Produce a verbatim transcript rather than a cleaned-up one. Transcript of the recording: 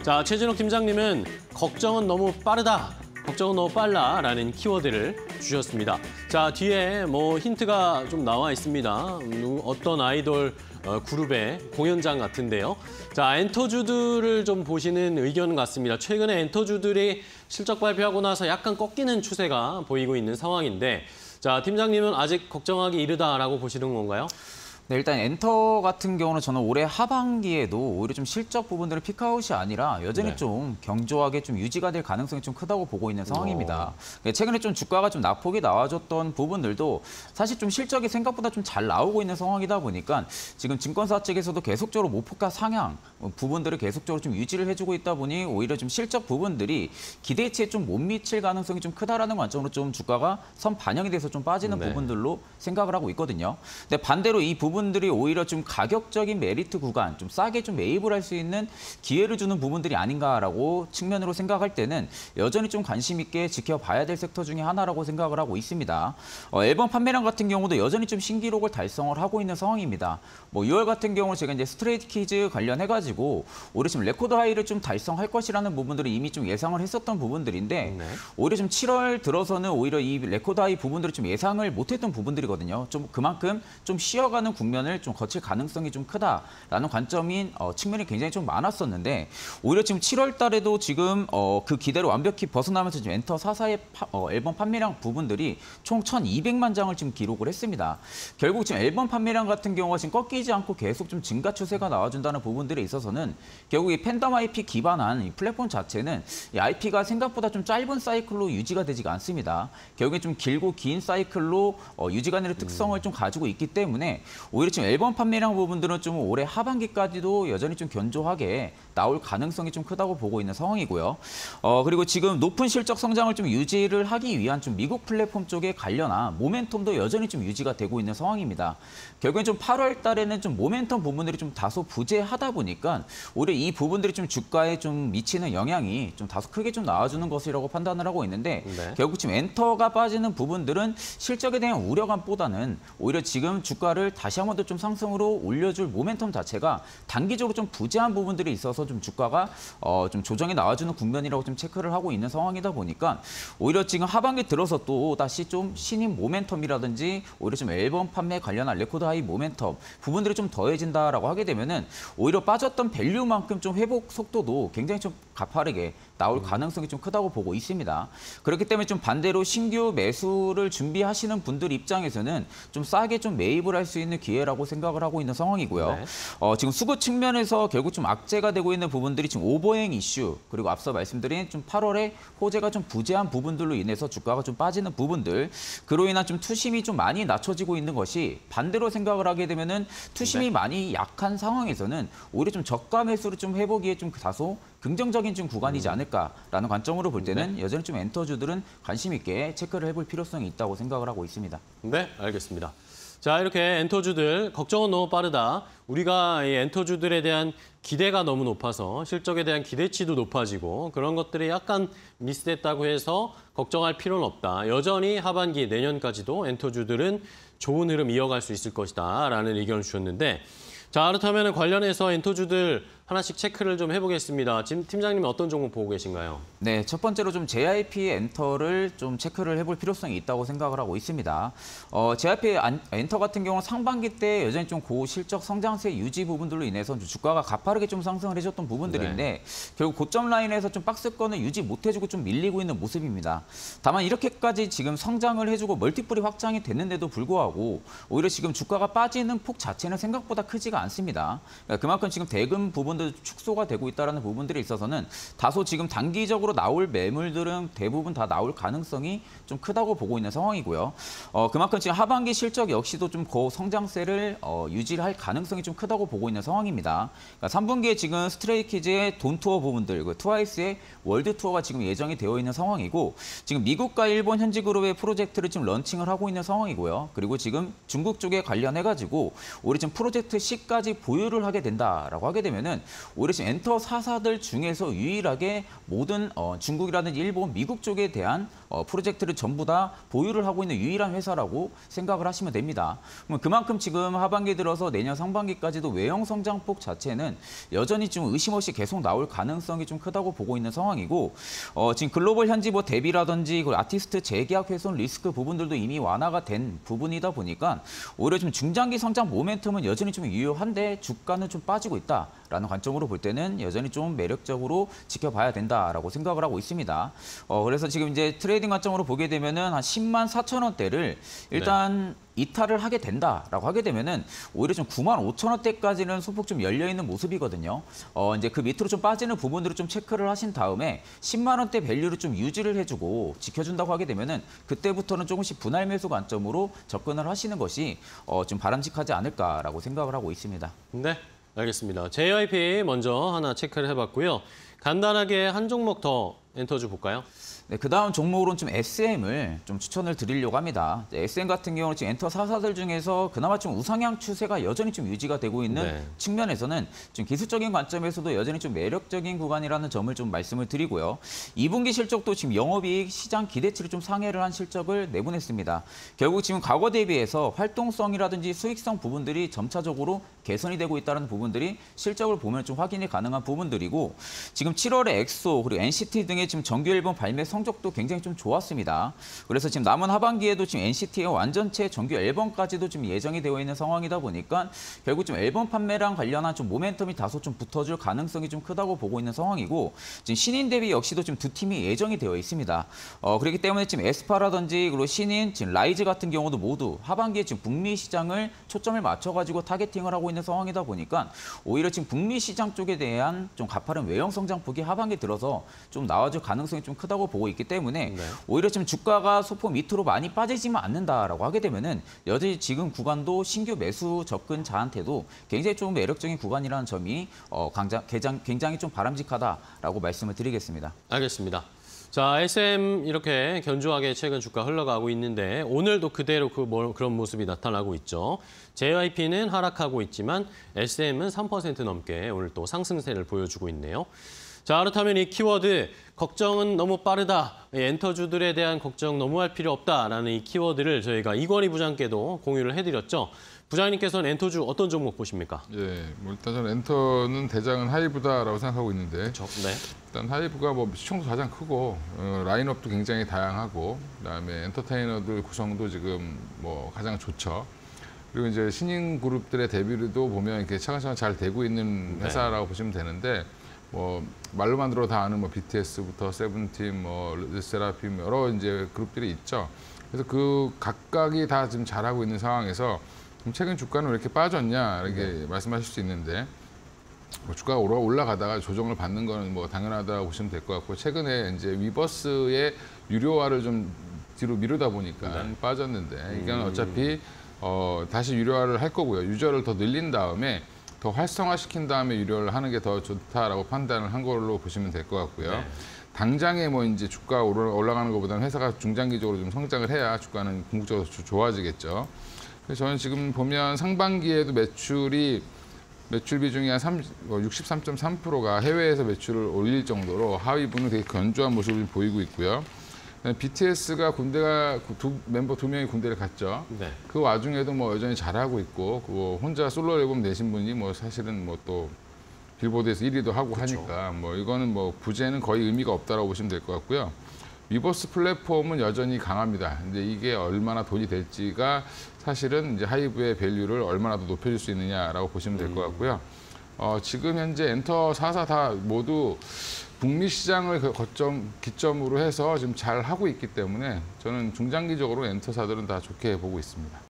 자, 최진욱 팀장님은 걱정은 너무 빠르다, 걱정은 너무 빨라라는 키워드를 주셨습니다. 자, 뒤에 뭐 힌트가 좀 나와 있습니다. 음, 어떤 아이돌 어, 그룹의 공연장 같은데요. 자, 엔터주들을 좀 보시는 의견 같습니다. 최근에 엔터주들이 실적 발표하고 나서 약간 꺾이는 추세가 보이고 있는 상황인데, 자, 팀장님은 아직 걱정하기 이르다라고 보시는 건가요? 네, 일단 엔터 같은 경우는 저는 올해 하반기에도 오히려 좀 실적 부분들은 피크아웃이 아니라 여전히 네. 좀 경조하게 좀 유지가 될 가능성이 좀 크다고 보고 있는 상황입니다. 어. 최근에 좀 주가가 좀 낙폭이 나와줬던 부분들도 사실 좀 실적이 생각보다 좀 잘 나오고 있는 상황이다 보니까 지금 증권사 측에서도 계속적으로 모포가 상향 부분들을 계속적으로 좀 유지를 해주고 있다 보니 오히려 좀 실적 부분들이 기대치에 좀 못 미칠 가능성이 좀 크다라는 관점으로 좀 주가가 선 반영이 돼서 좀 빠지는 네. 부분들로 생각을 하고 있거든요. 근데 반대로 이 부분 부분들이 오히려 좀 가격적인 메리트 구간, 좀 싸게 좀 매입을 할 수 있는 기회를 주는 부분들이 아닌가라고 측면으로 생각할 때는 여전히 좀 관심 있게 지켜봐야 될 섹터 중에 하나라고 생각을 하고 있습니다. 어, 앨범 판매량 같은 경우도 여전히 좀 신기록을 달성을 하고 있는 상황입니다. 뭐 유월 같은 경우는 제가 이제 스트레이트키즈 관련해가지고 올해 지금 레코드 하이를 좀 달성할 것이라는 부분들을 이미 좀 예상을 했었던 부분들인데 네. 오히려 좀 칠월 들어서는 오히려 이 레코드 하이 부분들을 좀 예상을 못했던 부분들이거든요. 좀 그만큼 좀 쉬어가는 국면을 좀 거칠 가능성이 좀 크다라는 관점인 어, 측면이 굉장히 좀 많았었는데 오히려 지금 칠월 달에도 지금 어, 그 기대를 완벽히 벗어나면서 지금 엔터 사사의 파, 어, 앨범 판매량 부분들이 총 천이백만 장을 지금 기록을 했습니다. 결국 지금 앨범 판매량 같은 경우가 지금 꺾이지 않고 계속 좀 증가 추세가 나와준다는 부분들에 있어서는 결국 이 팬덤 아이피 기반한 이 플랫폼 자체는 이 아이피가 생각보다 좀 짧은 사이클로 유지가 되지가 않습니다. 결국에 좀 길고 긴 사이클로 어, 유지가 되는 특성을 좀 가지고 있기 때문에 오히려 지금 앨범 판매량 부분들은 좀 올해 하반기까지도 여전히 좀 견조하게 나올 가능성이 좀 크다고 보고 있는 상황이고요. 어, 그리고 지금 높은 실적 성장을 좀 유지를 하기 위한 좀 미국 플랫폼 쪽에 관련한 모멘텀도 여전히 좀 유지가 되고 있는 상황입니다. 결국엔 좀 팔월 달에는 좀 모멘텀 부분들이 좀 다소 부재하다 보니까 오히려 이 부분들이 좀 주가에 좀 미치는 영향이 좀 다소 크게 좀 나와주는 것이라고 판단을 하고 있는데 네. 결국 지금 엔터가 빠지는 부분들은 실적에 대한 우려감보다는 오히려 지금 주가를 다시 한 번 더 좀 상승으로 올려줄 모멘텀 자체가 단기적으로 좀 부재한 부분들이 있어서 좀 주가가 어 좀 조정이 나와주는 국면이라고 좀 체크를 하고 있는 상황이다 보니까 오히려 지금 하반기 들어서 또 다시 좀 신인 모멘텀이라든지 오히려 좀 앨범 판매 관련한 레코드 하이 모멘텀 부분들이 좀 더해진다라고 하게 되면은 오히려 빠졌던 밸류만큼 좀 회복 속도도 굉장히 좀 가파르게 나올 가능성이 좀 크다고 보고 있습니다. 그렇기 때문에 좀 반대로 신규 매수를 준비하시는 분들 입장에서는 좀 싸게 좀 매입을 할 수 있는 기회라고 생각을 하고 있는 상황이고요. 네. 어, 지금 수급 측면에서 결국 좀 악재가 되고 있는 부분들이 지금 오버행 이슈 그리고 앞서 말씀드린 좀 팔월에 호재가 좀 부재한 부분들로 인해서 주가가 좀 빠지는 부분들 그로 인한 좀 투심이 좀 많이 낮춰지고 있는 것이 반대로 생각을 하게 되면은 투심이 네. 많이 약한 상황에서는 오히려 좀 저가 매수를 좀 해보기에 좀 다소 긍정적인 좀 구간이지 않을까라는 관점으로 볼 때는 네. 여전히 좀 엔터주들은 관심 있게 체크를 해볼 필요성이 있다고 생각을 하고 있습니다. 네, 알겠습니다. 자, 이렇게 엔터주들 걱정은 너무 빠르다. 우리가 이 엔터주들에 대한 기대가 너무 높아서 실적에 대한 기대치도 높아지고 그런 것들이 약간 미스됐다고 해서 걱정할 필요는 없다. 여전히 하반기 내년까지도 엔터주들은 좋은 흐름 이어갈 수 있을 것이다 라는 의견을 주셨는데 자, 그렇다면 관련해서 엔터주들 하나씩 체크를 좀 해보겠습니다. 지금 팀장님은 어떤 종목 보고 계신가요? 네, 첫 번째로 좀 제이아이피 엔터를 좀 체크를 해볼 필요성이 있다고 생각을 하고 있습니다. 어, 제이아이피 엔터 같은 경우는 상반기 때 여전히 좀 고실적 성장세 유지 부분들로 인해서 주가가 가파르게 좀 상승을 해줬던 부분들인데 네. 결국 고점 라인에서 좀 박스권을 유지 못해주고 좀 밀리고 있는 모습입니다. 다만 이렇게까지 지금 성장을 해주고 멀티플이 확장이 됐는데도 불구하고 오히려 지금 주가가 빠지는 폭 자체는 생각보다 크지가 않습니다. 그러니까 그만큼 지금 대금 부분 축소가 되고 있다는 부분들에 있어서는 다소 지금 단기적으로 나올 매물들은 대부분 다 나올 가능성이 좀 크다고 보고 있는 상황이고요. 어, 그만큼 지금 하반기 실적 역시도 좀 고성장세를 어, 유지할 가능성이 좀 크다고 보고 있는 상황입니다. 그러니까 삼 분기에 지금 스트레이키즈의 돈 투어 부분들, 그 트와이스의 월드 투어가 지금 예정이 되어 있는 상황이고 지금 미국과 일본 현지 그룹의 프로젝트를 지금 런칭을 하고 있는 상황이고요. 그리고 지금 중국 쪽에 관련해가지고 우리 지금 프로젝트 C까지 보유를 하게 된다라고 하게 되면은 오히려 지금 엔터 사사들 중에서 유일하게 모든 어, 중국이라든지 일본, 미국 쪽에 대한 어, 프로젝트를 전부 다 보유를 하고 있는 유일한 회사라고 생각을 하시면 됩니다. 그럼 그만큼 지금 하반기 들어서 내년 상반기까지도 외형 성장폭 자체는 여전히 좀 의심 없이 계속 나올 가능성이 좀 크다고 보고 있는 상황이고 어, 지금 글로벌 현지 뭐 데뷔라든지 그 아티스트 재계약 훼손 리스크 부분들도 이미 완화가 된 부분이다 보니까 오히려 좀 중장기 성장 모멘텀은 여전히 좀 유효한데 주가는 좀 빠지고 있다라는 관점으로 볼 때는 여전히 좀 매력적으로 지켜봐야 된다라고 생각을 하고 있습니다. 어, 그래서 지금 이제 트레이딩 관점으로 보게 되면은 한 십만 사천 원대를 일단 네. 이탈을 하게 된다라고 하게 되면은 오히려 좀 구만 오천 원대까지는 소폭 좀 열려 있는 모습이거든요. 어, 이제 그 밑으로 좀 빠지는 부분들을 좀 체크를 하신 다음에 십만 원대 밸류를 좀 유지를 해주고 지켜준다고 하게 되면은 그때부터는 조금씩 분할 매수 관점으로 접근을 하시는 것이 어, 좀 바람직하지 않을까라고 생각을 하고 있습니다. 네, 알겠습니다. 제이와이피 먼저 하나 체크를 해봤고요. 간단하게 한 종목 더 엔터주 볼까요? 네, 그 다음 종목으로는 좀 에스엠을 좀 추천을 드리려고 합니다. 에스엠 같은 경우는 지금 엔터 사사들 중에서 그나마 좀 우상향 추세가 여전히 좀 유지가 되고 있는 네. 측면에서는 좀 기술적인 관점에서도 여전히 좀 매력적인 구간이라는 점을 좀 말씀을 드리고요. 이 분기 실적도 지금 영업이익 시장 기대치를 좀 상회를 한 실적을 내보냈습니다. 결국 지금 과거 대비해서 활동성이라든지 수익성 부분들이 점차적으로 개선이 되고 있다는 부분들이 실적을 보면 좀 확인이 가능한 부분들이고 지금 칠월에 엑소 그리고 엔시티 등의 지금 정규 앨범 발매 성적도 굉장히 좀 좋았습니다. 그래서 지금 남은 하반기에도 지금 엔시티의 완전체 정규 앨범까지도 지금 예정이 되어 있는 상황이다 보니까 결국 좀 앨범 판매랑 관련한 좀 모멘텀이 다소 좀 붙어줄 가능성이 좀 크다고 보고 있는 상황이고 지금 신인 대비 역시도 지금 두 팀이 예정이 되어 있습니다. 어, 그렇기 때문에 지금 에스파라든지 그리고 신인, 지금 라이즈 같은 경우도 모두 하반기에 지금 북미 시장을 초점을 맞춰가지고 타겟팅을 하고 있는 상황이다 보니까 오히려 지금 북미 시장 쪽에 대한 좀 가파른 외형 성장폭이 하반기 들어서 좀 나와줄 가능성이 좀 크다고 보고 있기 때문에 네. 오히려 지금 주가가 소폭 밑으로 많이 빠지지만 않는다라고 하게 되면은 여전히 지금 구간도 신규 매수 접근 자한테도 굉장히 좀 매력적인 구간이라는 점이 어, 강장, 굉장히 좀 바람직하다라고 말씀을 드리겠습니다. 알겠습니다. 자, 에스엠 이렇게 견조하게 최근 주가 흘러가고 있는데 오늘도 그대로 그 뭐, 그런 모습이 나타나고 있죠. 제이와이피는 하락하고 있지만 에스엠은 삼 퍼센트 넘게 오늘 또 상승세를 보여주고 있네요. 자, 그렇다면 이 키워드 걱정은 너무 빠르다. 엔터주들에 대한 걱정 너무 할 필요 없다라는 이 키워드를 저희가 이건희 부장께도 공유를 해드렸죠. 부장님께서는 엔터주 어떤 종목 보십니까? 예, 뭐 일단 저는 엔터는 대장은 하이브다라고 생각하고 있는데 그렇죠. 네. 일단 하이브가 뭐 시총도 가장 크고 어, 라인업도 굉장히 다양하고 그다음에 엔터테이너들 구성도 지금 뭐 가장 좋죠. 그리고 이제 신인 그룹들의 데뷔도 보면 이렇게 차근차근 잘 되고 있는 회사라고 네. 보시면 되는데 뭐 말로만 들어 다 아는 뭐 비티에스부터 세븐틴, 뭐 르세라핌 여러 이제 그룹들이 있죠. 그래서 그 각각이 다 지금 잘하고 있는 상황에서 최근 주가는 왜 이렇게 빠졌냐 이렇게 네. 말씀하실 수 있는데 뭐 주가가 올라가다가 조정을 받는 거는 뭐 당연하다고 보시면 될 것 같고 최근에 이제 위버스의 유료화를 좀 뒤로 미루다 보니까 네. 빠졌는데 이건 어차피 어, 다시 유료화를 할 거고요. 유저를 더 늘린 다음에 더 활성화시킨 다음에 유료를 하는 게 더 좋다라고 판단을 한 걸로 보시면 될 것 같고요. 네. 당장에 뭐 이제 주가 올라가는 것보다는 회사가 중장기적으로 좀 성장을 해야 주가는 궁극적으로 좋아지겠죠. 그래서 저는 지금 보면 상반기에도 매출이 매출 비중이 한 육십삼 점 삼 퍼센트가 해외에서 매출을 올릴 정도로 하위부는 되게 견조한 모습을 보이고 있고요. 비티에스가 군대가 두, 멤버 두 명이 군대를 갔죠. 네. 그 와중에도 뭐 여전히 잘하고 있고 그 혼자 솔로 앨범 내신 분이 뭐 사실은 뭐 또 빌보드에서 일 위도 하고 그쵸. 하니까 뭐 이거는 뭐 부재는 거의 의미가 없다라고 보시면 될 것 같고요. 위버스 플랫폼은 여전히 강합니다. 근데 이게 얼마나 돈이 될지가 사실은 이제 하이브의 밸류를 얼마나 더 높여줄 수 있느냐라고 보시면 될 것 같고요. 어, 지금 현재 엔터 사사 다 모두 북미 시장을 거점, 기점으로 해서 지금 잘 하고 있기 때문에 저는 중장기적으로 엔터사들은 다 좋게 보고 있습니다.